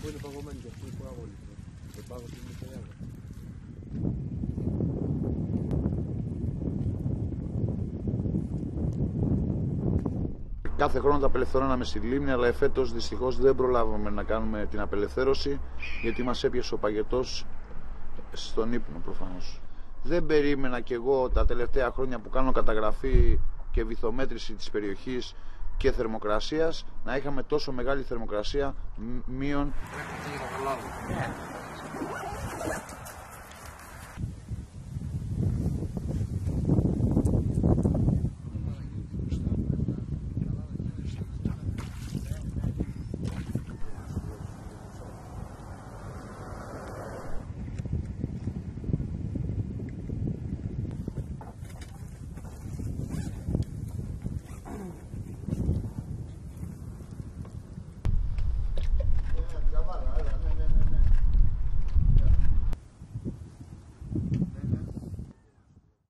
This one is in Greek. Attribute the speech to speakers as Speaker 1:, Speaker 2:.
Speaker 1: που είναι παγωμένοι και αυτοί που αγώνουν. Δεν πάω στην Μητρέα.
Speaker 2: Κάθε χρόνο τα απελευθερώναμε στη λίμνη, αλλά εφέτος δυστυχώς δεν προλάβαμε να κάνουμε την απελευθέρωση, γιατί μας έπιασε ο παγετός στον ύπνο προφανώς. Δεν περίμενα κι εγώ τα τελευταία χρόνια που κάνω καταγραφή και βυθομέτρηση της περιοχής και θερμοκρασίας να είχαμε τόσο μεγάλη θερμοκρασία μείον.